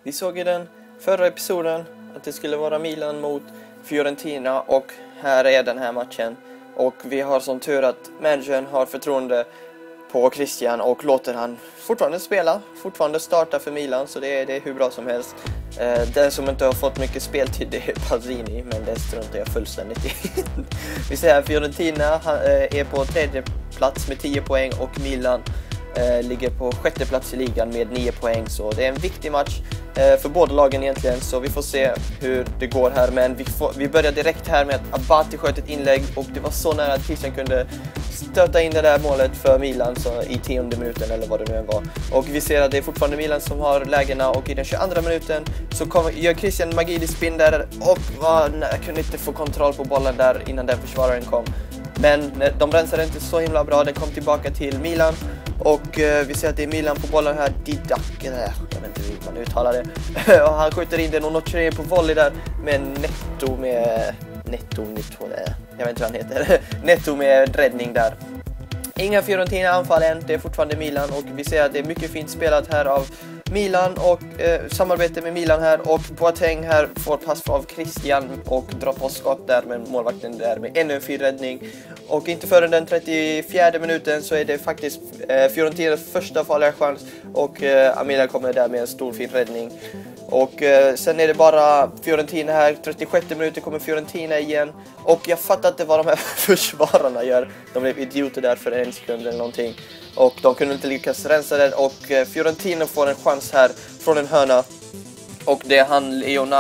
Vi såg i den förra episoden att det skulle vara Milan mot Fiorentina och här är den här matchen. Och vi har som tur att managern har förtroende på Christian och låter han fortfarande spela, fortfarande starta för Milan, så det är hur bra som helst. Den som inte har fått mycket speltid det är Pazzini, men det struntar jag fullständigt i. Vi ser här Fiorentina är på tredje plats med 10 poäng och Milan ligger på sjätte plats i ligan med 9 poäng, så det är en viktig match för båda lagen egentligen, så vi får se hur det går här. Men vi börjar direkt här med att Abate sköt ett inlägg och det var så nära att Christian kunde stöta in det där målet för Milan så i 10:e minuten eller vad det nu var. Och vi ser att det är fortfarande Milan som har lägena och i den 22:a minuten så gör Christian magi i spinn där och kunde inte få kontroll på bollen där innan den försvararen kom. Men de rensade inte så himla bra, den kom tillbaka till Milan. Och vi ser att det är Milan på bollen här, Didac, jag vet inte hur man uttalar det. Och han skjuter in den och notchar in på volley där med Netto, jag vet inte vad han heter. Netto med räddning där. Inga Fiorentina anfall än, det är fortfarande Milan och vi ser att det är mycket fint spelat här av Milan och samarbete med Milan här, och Boateng här får pass av Christian och drar på skott där med målvakten där med ännu en fin räddning. Och inte förrän den 34:e minuten så är det faktiskt Fiorentinas första farliga chans och Amelia kommer där med en stor fin räddning. Och sen är det bara Fiorentina här, 36:e minuten kommer Fiorentina igen. Och jag fattar inte vad de här försvararna gör. De blev idioter där för en sekund eller någonting. Och de kunde inte lyckas rensa det. Och Fiorentina får en chans här från en hörna. Och det är han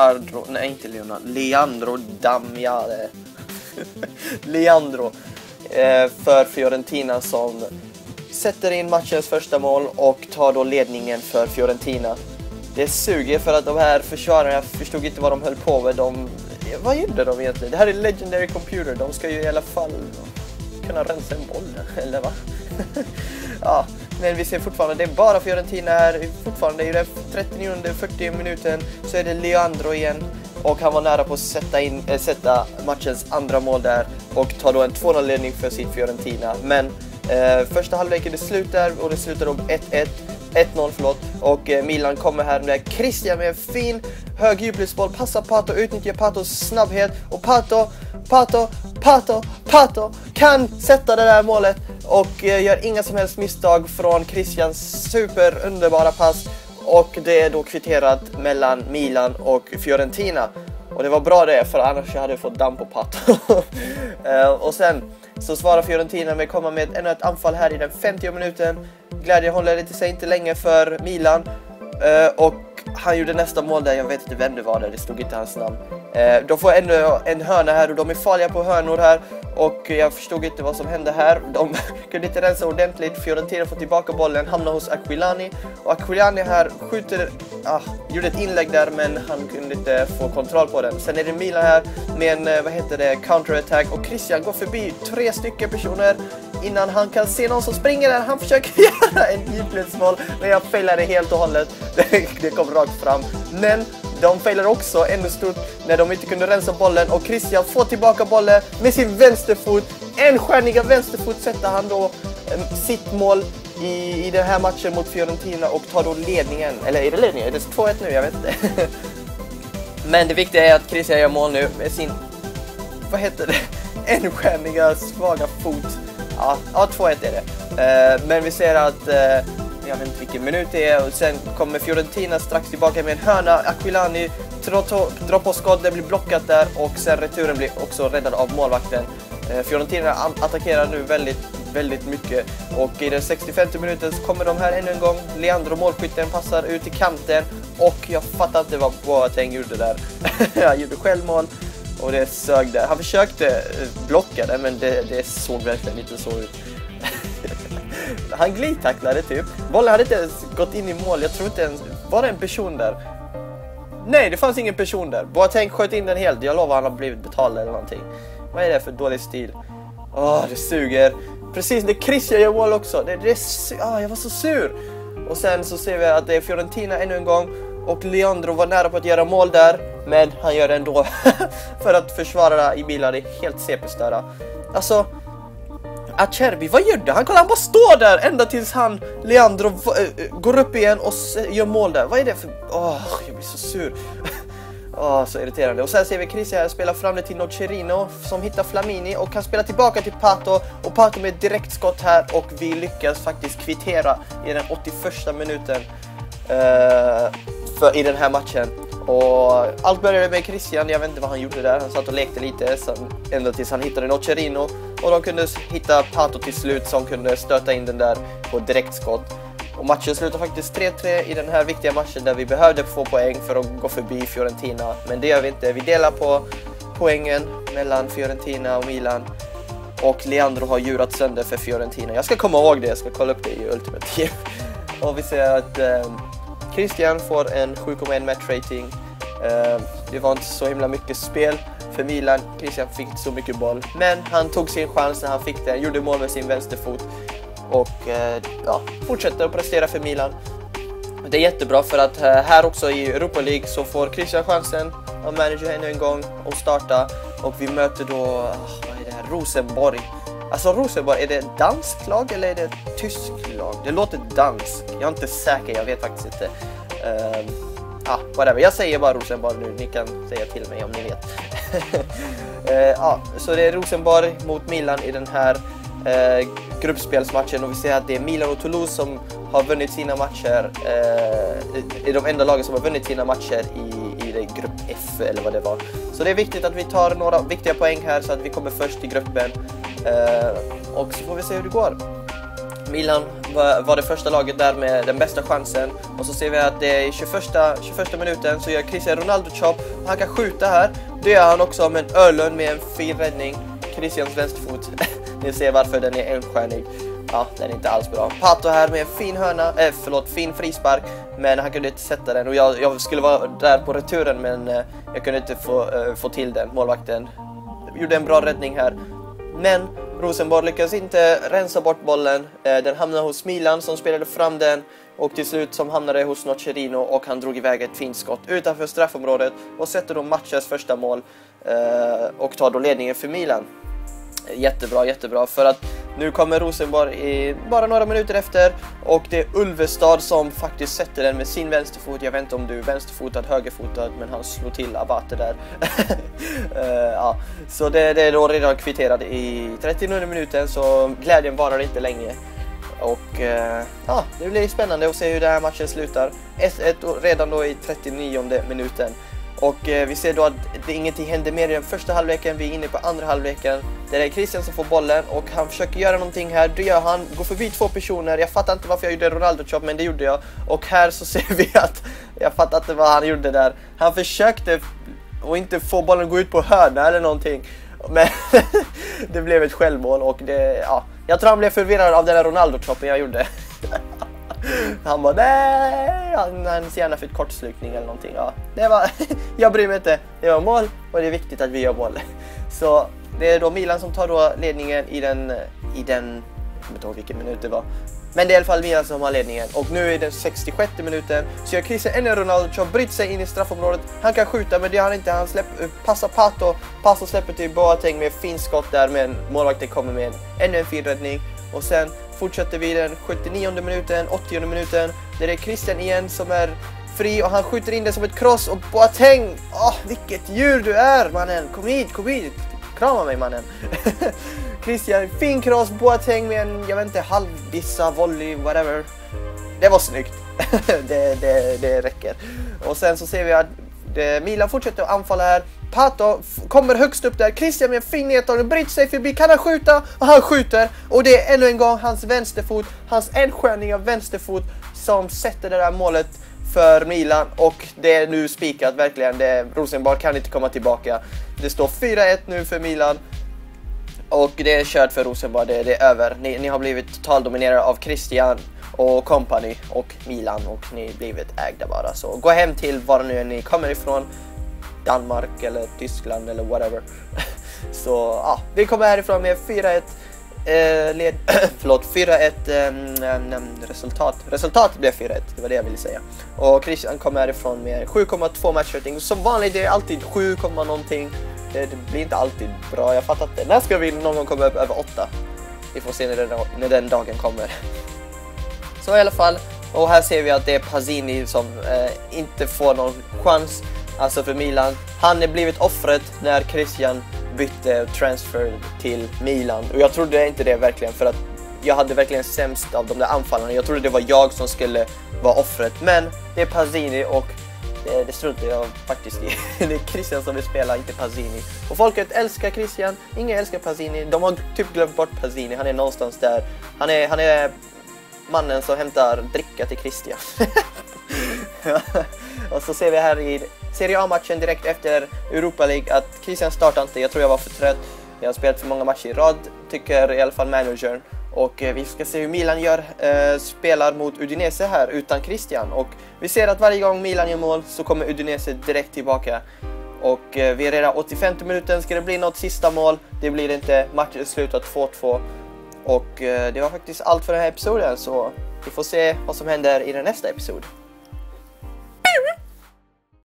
Leandro Damiale. Leandro för Fiorentina som sätter in matchens första mål och tar då ledningen för Fiorentina. Det suger för att de här försvararna förstod inte vad de höll på med. Vad gjorde de egentligen? Det här är Legendary Computer. De ska ju i alla fall kunna rensa en boll, eller va? Ja, men vi ser fortfarande, det är bara Fiorentina här. Fortfarande i den 39:e, 40 minuten så är det Leandro igen. Och han var nära på att sätta matchens andra mål där. Och tar då en 2-0-ledning för sitt Fiorentina. Men första halvleken är slut där och det slutar då 1-0 förlåt. Och Milan kommer här med Christian med en fin hög djupledsboll, passar Pato, utnyttjar Patos snabbhet och Pato kan sätta det där målet och gör inga som helst misstag från Christians superunderbara pass, och det är då kvitterat mellan Milan och Fiorentina. Och det var bra det, för annars hade jag fått damm på Pato. Och sen så svarar Fiorentina med att komma med ännu ett anfall här i den 50:e minuten. Glädje håller det till sig inte länge för Milan. Och han gjorde nästa mål där, jag vet inte vem det var där, det stod inte hans namn. De får ännu en hörna här och de är farliga på hörnor här. Och jag förstod inte vad som hände här. De kunde inte rensa ordentligt. Fiorentina får tillbaka bollen, hamnar hos Aquilani. Och Aquilani här gjorde ett inlägg där, men han kunde inte få kontroll på den. Sen är det Milan här med en counterattack. Och Christian går förbi 3 stycken personer innan han kan se någon som springer där. Han försöker göra en djupledsmål, men jag failade helt och hållet. Det kom rakt fram. Men de failar också ännu stort när de inte kunde rensa bollen. Och Christian får tillbaka bollen med sin vänsterfot. En stjärniga vänsterfot sätter han då sitt mål i den här matchen mot Fiorentina och tar då ledningen. Eller är det ledningen? Är det 2-1 nu? Jag vet inte. Men det viktiga är att Christian gör mål nu med sin, en stjärniga svaga fot. Ja, 2-1 är det. Men vi ser att jag vet inte vilken minut det är, och sen kommer Fiorentina strax tillbaka med en hörna. Aquilani drar på skott, det blir blockat där och sen returen blir också räddad av målvakten. Fiorentina attackerar nu väldigt, väldigt mycket, och i den 65:e minuten så kommer de här ännu en gång. Leandro, målskytten, passar ut i kanten och jag fattar inte vad Boateng gjorde där. Han gjorde självmål och det sög där. Han försökte blocka det, men det såg verkligen inte så ut. Han glidtacklade typ. Bollen hade inte ens gått in i mål. Jag tror inte ens, var det en person där? Nej, det fanns ingen person där. Boateng sköt in den helt. Jag lovar han har blivit betald eller någonting. Vad är det för dålig stil? Det suger. Precis, det Christian gör mål också. Jag var så sur. Och sen så ser vi att det är Fiorentina ännu en gång. Och Leandro var nära på att göra mål där. Men han gör det ändå. För att försvararna i Milan är helt CP-störa. Alltså, Acerbi, vad gör det? Han bara står där ända tills Leandro går upp igen och gör mål där. Vad är det för... jag blir så sur. Så irriterande. Och sen ser vi Christian spela fram det till Nocerino som hittar Flamini och kan spela tillbaka till Pato. Och Pato med ett direktskott här och vi lyckas faktiskt kvittera i den 81:a minuten i den här matchen. Och allt började med Christian, jag vet inte vad han gjorde där. Han satt och lekte lite ända tills han hittade Nocerino. Och de kunde hitta Pato till slut som kunde stöta in den där på direktskott. Och matchen slutar faktiskt 3-3 i den här viktiga matchen där vi behövde få poäng för att gå förbi Fiorentina. Men det gör vi inte. Vi delar på poängen mellan Fiorentina och Milan. Och Leandro har djurat sönder för Fiorentina. Jag ska komma ihåg det, jag ska kolla upp det i Ultimate Team. Och vi ser att Christian får en 7,1 match rating. Det var inte så himla mycket spel för Milan. Christian fick inte så mycket boll. Men han tog sin chans när han fick den. Gjorde mål med sin vänsterfot. Och fortsätter att prestera för Milan. Det är jättebra för att här också i Europa League så får Christian chansen att managera ännu en gång och starta. Och vi möter då, vad är det här? Rosenborg. Alltså Rosenborg, är det dansk lag eller är det tysk lag? Det låter dansk. Jag är inte säker, jag vet faktiskt inte. Whatever. Jag säger bara Rosenborg nu. Ni kan säga till mig om ni vet. Så det är Rosenborg mot Milan i den här gruppspelsmatchen och vi ser att det är Milan och Toulouse som har vunnit sina matcher är de enda lagen som har vunnit sina matcher i grupp F eller vad det var. Så det är viktigt att vi tar några viktiga poäng här så att vi kommer först i gruppen och så får vi se hur det går. Milan var det första laget där med den bästa chansen och så ser vi att det är i 21 minuten så gör Cristiano Ronaldo chop och han kan skjuta här. Det gör han också med en Öhlund med en fin räddning. Christians vänsterfot. Ni ser varför den är enstjärnig. Ja, den är inte alls bra. Pato här med en fin frispark. Men han kunde inte sätta den. Och jag skulle vara där på returen men jag kunde inte få till den. Målvakten gjorde en bra räddning här. Men Rosenborg lyckas inte rensa bort bollen. Den hamnade hos Milan som spelade fram den. Och till slut som hamnade hos Nocerino och han drog iväg ett fint skott utanför straffområdet. Och sätter då matchens första mål. Och tar då ledningen för Milan. Jättebra för att nu kommer Rosenborg i bara några minuter efter och det är Ulvestad som faktiskt sätter den med sin vänsterfot. Jag vet inte om du är vänsterfotad, högerfotad, men han slår till Abate där. Så det är då redan kvitterad i 39 minuten så glädjen varar inte länge. Och det blir spännande att se hur den här matchen slutar. 1-1 redan då i 39 minuten. Och vi ser då att ingenting händer mer i den första halvleken. Vi är inne på andra halvleken. Det är Christian som får bollen och han försöker göra någonting här. Det gör han, går förbi två personer. Jag fattar inte varför jag gjorde Ronaldo-chop, men det gjorde jag. Och här så ser vi att jag fattar inte vad han gjorde där. Han försökte och inte få bollen gå ut på hörna eller någonting. Men det blev ett självmål och jag tror han blev förvirrad av den där Ronaldo-choppen jag gjorde. Han bara nej, hans hjärna fick kortslutning eller någonting. Det var, jag bryr mig inte, det var mål och det är viktigt att vi gör mål. Så det är då Milan som tar då ledningen i den jag kommer inte ihåg vilken minut det var. Men det är i alla fall Milan som har ledningen. Och nu är den 66 minuten så gör Christian ännu Ronaldo bryter sig in i straffområdet. Han kan skjuta men det har han inte, han passar Pato släpper till Boateng med fin skott där men målvakten kommer med ännu en fin räddning. Och sen fortsätter vi den 79 minuten, 80 minuten. Där det är Christian igen som är fri och han skjuter in det som ett cross. Och Boateng, vilket djur du är mannen. Kom hit. Krama mig mannen. Christian, fin cross, Boateng med en, jag vet inte, halvdissa, volley, whatever. Det var snyggt. det räcker. Och sen så ser vi att Milan fortsätter att anfalla här. Pato kommer högst upp där. Christian med en fin nedtagning bryter sig förbi. Kan han skjuta? Och han skjuter. Och det är ännu en gång hans vänsterfot. Hans enstjärniga vänsterfot som sätter det där målet för Milan. Och det är nu spikat verkligen. Rosenborg kan inte komma tillbaka. Det står 4-1 nu för Milan. Och det är kört för Rosenborg. Det är över. Ni har blivit totaldominerade av Christian och company och Milan. Och ni har blivit ägda bara. Så gå hem till var nu ni kommer ifrån. Danmark eller Tyskland eller whatever. Så vi kommer härifrån med 4-1 4-1 resultat. Resultatet blev 4-1, det var det jag ville säga. Och Christian kommer härifrån med 7,2 matchrating. Som vanligt, det är alltid 7, någonting. Det blir inte alltid bra, jag fattar inte. När ska vi någon gång komma upp över 8? vi får se när den dagen kommer. Så i alla fall, och här ser vi att det är Pazzini som inte får någon chans, alltså för Milan. Han är blivit offret när Christian bytte transfer till Milan. Och jag trodde inte det verkligen, för att jag hade verkligen sämst av de där anfallarna. Jag trodde det var jag som skulle vara offret, men det är Pazzini och det struntar jag faktiskt i. Det är Christian som vill spela, inte Pazzini. Och folket älskar Christian, ingen älskar Pazzini. De har typ glömt bort Pazzini, han är någonstans där. Han är mannen som hämtar dricka till Christian. Och så ser vi här i Serie A-matchen direkt efter Europa League att Christian startar inte. Jag tror jag var för trött. Jag har spelat för många matcher i rad, tycker i alla fall managern. Och vi ska se hur Milan spelar mot Udinese här utan Christian. Och vi ser att varje gång Milan gör mål så kommer Udinese direkt tillbaka. Och vi är redan 85 minuten, ska det bli något sista mål? Det blir inte, matchen slutar 2-2. Och det var faktiskt allt för den här episoden, så vi får se vad som händer i den nästa episod.